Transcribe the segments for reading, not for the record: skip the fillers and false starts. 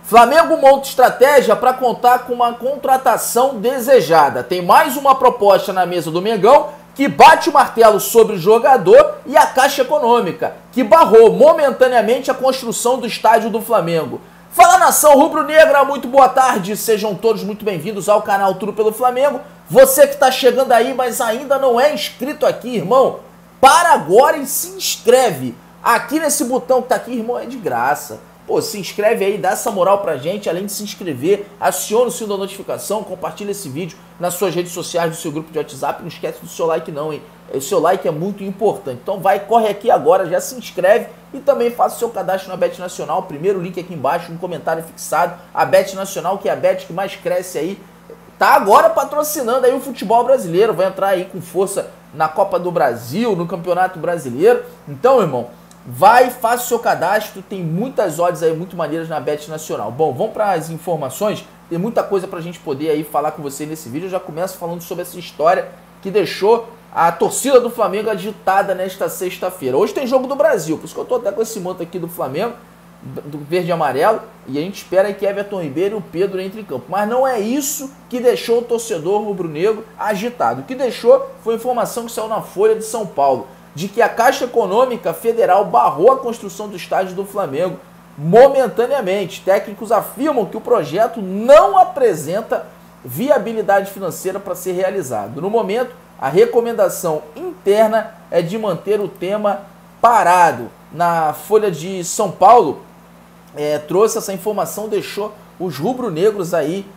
Flamengo monta estratégia para contar com uma contratação desejada. Tem mais uma proposta na mesa do Mengão que bate o martelo sobre o jogador e a Caixa Econômica, que barrou momentaneamente a construção do estádio do Flamengo. Fala, nação rubro-negra, muito boa tarde, sejam todos muito bem-vindos ao canal Tudo pelo Flamengo. Você que está chegando aí, mas ainda não é inscrito aqui, irmão, para agora e se inscreve. Aqui nesse botão que tá aqui, irmão, é de graça. Pô, se inscreve aí, dá essa moral pra gente, além de se inscrever, aciona o sino da notificação, compartilha esse vídeo nas suas redes sociais, no seu grupo de WhatsApp, não esquece do seu like não, hein? O seu like é muito importante. Então vai, corre aqui agora, já se inscreve e também faça o seu cadastro na Bet Nacional, primeiro link aqui embaixo, no comentário fixado, a Bet Nacional, que é a Bet que mais cresce aí, tá agora patrocinando aí o futebol brasileiro, vai entrar aí com força na Copa do Brasil, no Campeonato Brasileiro. Então, irmão, vai, faça o seu cadastro, tem muitas odds aí, muito maneiras na Bet Nacional. Bom, vamos para as informações, tem muita coisa pra gente poder aí falar com você nesse vídeo. Eu já começo falando sobre essa história que deixou a torcida do Flamengo agitada nesta sexta-feira. Hoje tem jogo do Brasil, por isso que eu tô até com esse manto aqui do Flamengo, do verde e amarelo, e a gente espera que Everton Ribeiro e o Pedro entrem em campo. Mas não é isso que deixou o torcedor rubro-negro agitado. O que deixou foi a informação que saiu na Folha de São Paulo, de que a Caixa Econômica Federal barrou a construção do estádio do Flamengo momentaneamente. Técnicos afirmam que o projeto não apresenta viabilidade financeira para ser realizado. No momento, a recomendação interna é de manter o tema parado. Na Folha de São Paulo, trouxe essa informação, deixou os rubro-negros aí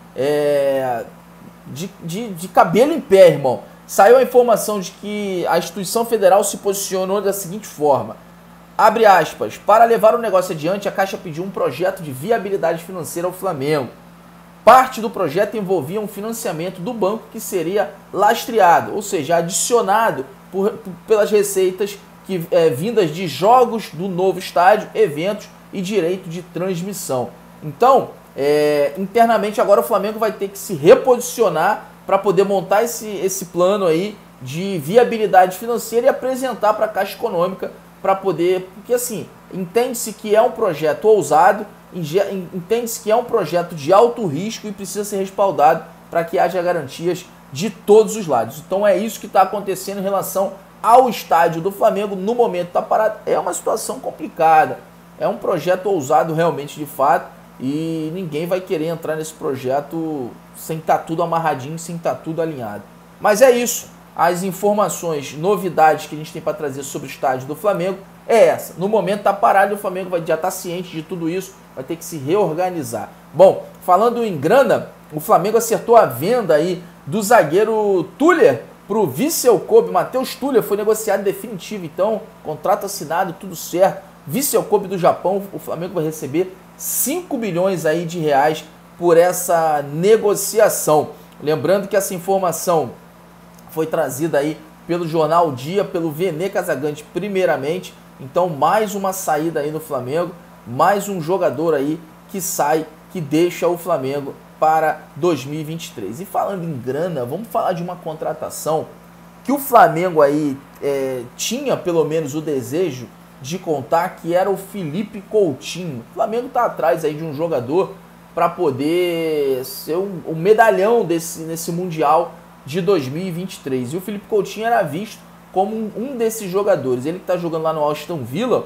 de cabelo em pé, irmão. Saiu a informação de que a instituição federal se posicionou da seguinte forma, abre aspas, para levar o negócio adiante, a Caixa pediu um projeto de viabilidade financeira ao Flamengo. Parte do projeto envolvia um financiamento do banco que seria lastreado, ou seja, adicionado pelas receitas vindas de jogos do novo estádio, eventos e direito de transmissão. Então, internamente agora o Flamengo vai ter que se reposicionar para poder montar esse plano aí de viabilidade financeira e apresentar para a Caixa Econômica para poder, porque assim, entende-se que é um projeto ousado, entende-se que é um projeto de alto risco e precisa ser respaldado para que haja garantias de todos os lados. Então é isso que está acontecendo em relação ao estádio do Flamengo. No momento está parado, é uma situação complicada, é um projeto ousado realmente de fato, e ninguém vai querer entrar nesse projeto sem estar tudo amarradinho, sem estar tudo alinhado. Mas é isso, as informações, novidades que a gente tem para trazer sobre o estádio do Flamengo é essa. No momento está parado e o Flamengo já está ciente de tudo isso, vai ter que se reorganizar. Bom, falando em grana, o Flamengo acertou a venda aí do zagueiro Tuller para o Vissel Kobe. Matheus Tuller foi negociado definitivo, então, contrato assinado, tudo certo. Vissel Kobe do Japão, o Flamengo vai receber 5 bilhões aí de reais por essa negociação. Lembrando que essa informação foi trazida aí pelo jornal Dia, pelo Vene Casagrande primeiramente. Então mais uma saída aí no Flamengo, mais um jogador aí que sai, que deixa o Flamengo para 2023. E falando em grana, vamos falar de uma contratação que o Flamengo aí tinha pelo menos o desejo de contar, que era o Felipe Coutinho. O Flamengo está atrás aí de um jogador para poder ser um medalhão nesse Mundial de 2023. E o Felipe Coutinho era visto como um desses jogadores. Ele que está jogando lá no Aston Villa.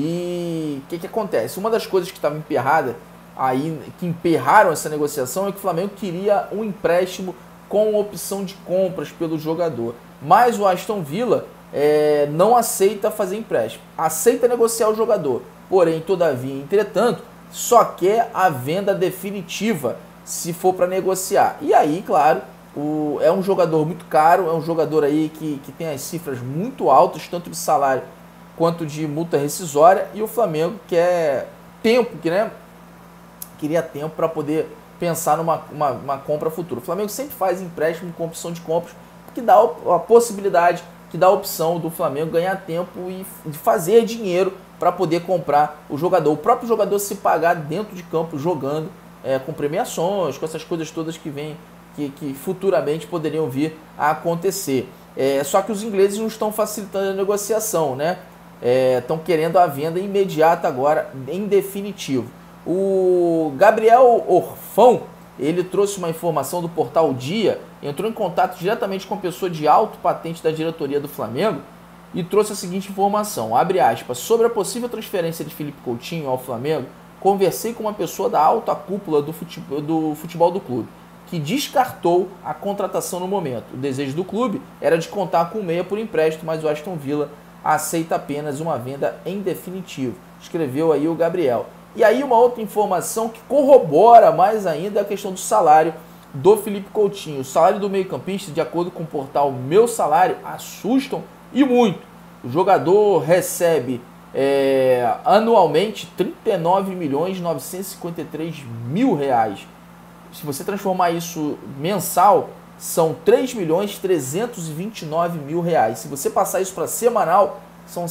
E o que acontece? Uma das coisas que estava emperrada aí, que emperraram essa negociação, é que o Flamengo queria um empréstimo com opção de compras pelo jogador. Mas o Aston Villa não aceita fazer empréstimo, aceita negociar o jogador, porém, todavia, entretanto, só quer a venda definitiva se for para negociar. E aí, claro, é um jogador muito caro, é um jogador aí que tem as cifras muito altas, tanto de salário quanto de multa rescisória, e o Flamengo quer tempo, queria tempo para poder pensar numa compra futura. O Flamengo sempre faz empréstimo com opção de compras, que dá a possibilidade, que dá a opção do Flamengo ganhar tempo e de fazer dinheiro para poder comprar o jogador. O próprio jogador se pagar dentro de campo jogando, com premiações, com essas coisas todas que futuramente poderiam vir a acontecer. Só que os ingleses não estão facilitando a negociação, né? Estão querendo a venda imediata agora, em definitivo. O Gabriel Orfão, ele trouxe uma informação do portal Dia, entrou em contato diretamente com a pessoa de alto patente da diretoria do Flamengo e trouxe a seguinte informação, abre aspas, sobre a possível transferência de Felipe Coutinho ao Flamengo, conversei com uma pessoa da alta cúpula do futebol do clube, que descartou a contratação no momento. O desejo do clube era de contar com o meia por empréstimo, mas o Aston Villa aceita apenas uma venda em definitivo. Escreveu aí o Gabriel. E aí uma outra informação que corrobora mais ainda a questão do salário do Felipe Coutinho. O salário do meio-campista, de acordo com o portal Meu Salário, assustam e muito. O jogador recebe anualmente R$39.953.000. Se você transformar isso mensal, são R$3.329.000. Se você passar isso para semanal, são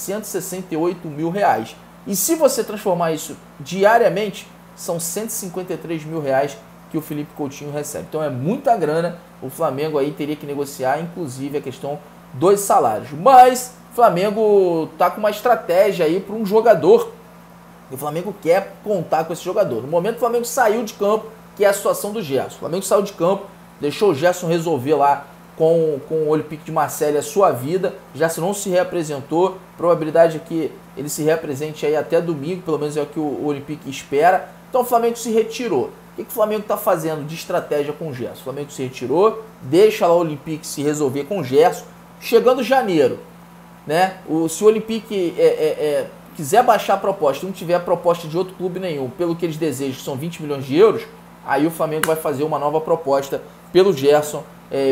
R$768.000. E se você transformar isso diariamente, são R$153.000 que o Felipe Coutinho recebe. Então é muita grana, o Flamengo aí teria que negociar, inclusive a questão dos salários. Mas o Flamengo tá com uma estratégia aí para um jogador, e o Flamengo quer contar com esse jogador. No momento o Flamengo saiu de campo, que é a situação do Gerson. O Flamengo saiu de campo, deixou o Gerson resolver lá com o Olympique de Marseille a sua vida. Gerson não se reapresentou, probabilidade é que ele se reapresente aí até domingo, pelo menos é o que o Olympique espera. Então o Flamengo se retirou. O que o Flamengo está fazendo de estratégia com o Gerson? O Flamengo se retirou, deixa lá o Olympique se resolver com o Gerson. Chegando janeiro, né? Se o Olympique quiser baixar a proposta, não tiver a proposta de outro clube nenhum, pelo que eles desejam, que são 20 milhões de euros, aí o Flamengo vai fazer uma nova proposta pelo Gerson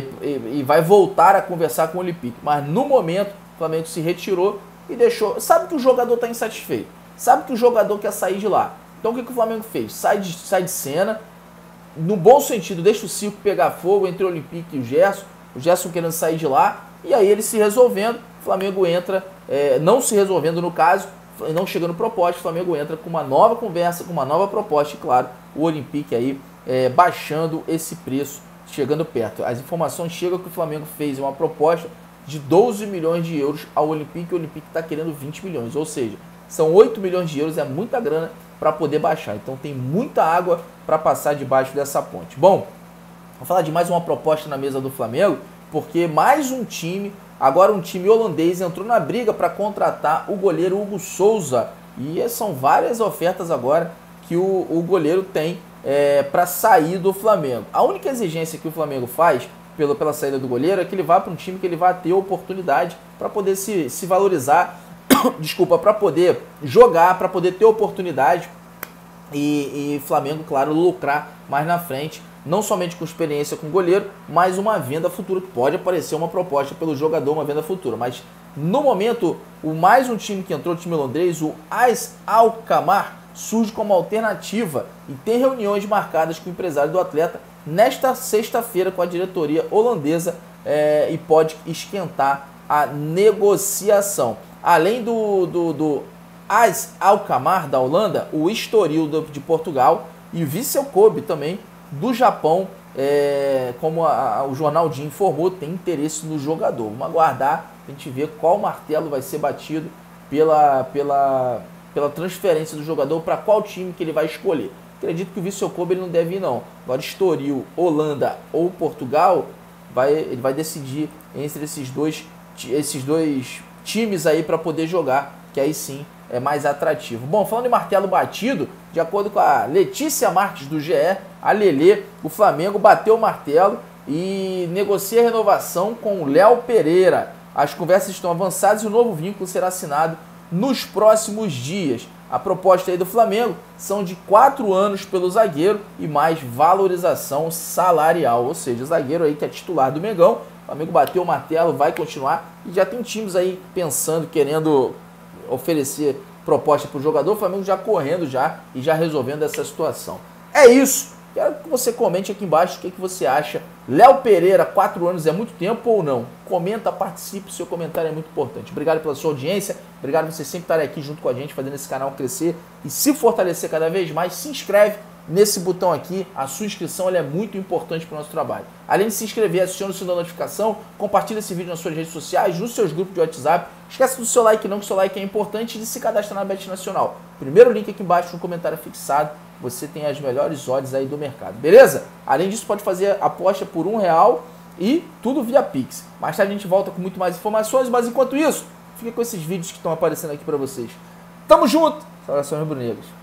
e vai voltar a conversar com o Olympique. Mas no momento o Flamengo se retirou e deixou. Sabe que o jogador está insatisfeito, sabe que o jogador quer sair de lá. Então o que o Flamengo fez? Sai de cena, no bom sentido, deixa o circo pegar fogo entre o Olympique e o Gerson querendo sair de lá, e aí ele se resolvendo, o Flamengo entra, não se resolvendo no caso, não chegando proposta, o Flamengo entra com uma nova conversa, com uma nova proposta, e claro, o Olympique aí baixando esse preço, chegando perto. As informações chegam que o Flamengo fez uma proposta de 12 milhões de euros ao Olympique, e o Olympique está querendo 20 milhões, ou seja, são 8 milhões de euros, é muita grana para poder baixar. Então tem muita água para passar debaixo dessa ponte. Bom, vou falar de mais uma proposta na mesa do Flamengo, porque mais um time, agora um time holandês, entrou na briga para contratar o goleiro Hugo Souza. E são várias ofertas agora que o goleiro tem para sair do Flamengo. A única exigência que o Flamengo faz pela saída do goleiro é que ele vá para um time que ele vai ter oportunidade para poder se valorizar, desculpa, para poder jogar, para poder ter oportunidade e Flamengo, claro, lucrar mais na frente, não somente com experiência com goleiro, mas uma venda futura, que pode aparecer uma proposta pelo jogador, uma venda futura. Mas no momento, mais um time que entrou, o time holandês, o AS Alkmaar, surge como alternativa e tem reuniões marcadas com o empresário do atleta nesta sexta-feira com a diretoria holandesa e pode esquentar a negociação. Além do AS Alkmaar da Holanda, o Estoril de Portugal e o Vissel Kobe também do Japão, como o Jornal Dia informou, tem interesse no jogador. Vamos aguardar a gente ver qual martelo vai ser batido pela transferência do jogador, para qual time que ele vai escolher. Acredito que o Vissel Kobe ele não deve ir não. Agora Estoril, Holanda ou Portugal, ele vai decidir entre esses dois times aí para poder jogar, que aí sim é mais atrativo. Bom, falando em martelo batido, de acordo com a Letícia Marques do GE, a Lelê, o Flamengo bateu o martelo e negocia a renovação com o Léo Pereira. As conversas estão avançadas e o novo vínculo será assinado nos próximos dias. A proposta aí do Flamengo são de 4 anos pelo zagueiro e mais valorização salarial, ou seja, o zagueiro aí que é titular do Mengão, o Flamengo bateu o martelo, vai continuar e já tem times aí pensando, querendo oferecer proposta para o jogador, o Flamengo já correndo e já resolvendo essa situação. É isso, quero que você comente aqui embaixo o que você acha. Léo Pereira, 4 anos é muito tempo ou não? Comenta, participe, seu comentário é muito importante. Obrigado pela sua audiência, obrigado por você sempre estar aqui junto com a gente, fazendo esse canal crescer e se fortalecer cada vez mais. Se inscreve nesse botão aqui, a sua inscrição ela é muito importante para o nosso trabalho. Além de se inscrever, acione o sininho da notificação, compartilhe esse vídeo nas suas redes sociais, nos seus grupos de WhatsApp. Esquece do seu like não, que o seu like é importante, e de se cadastrar na Bet Nacional. Primeiro link aqui embaixo no comentário fixado. Você tem as melhores odds aí do mercado, beleza? Além disso, pode fazer aposta por R$1 e tudo via Pix. Mais tarde a gente volta com muito mais informações, mas enquanto isso, fica com esses vídeos que estão aparecendo aqui para vocês. Tamo junto! Saudações rubro-negras.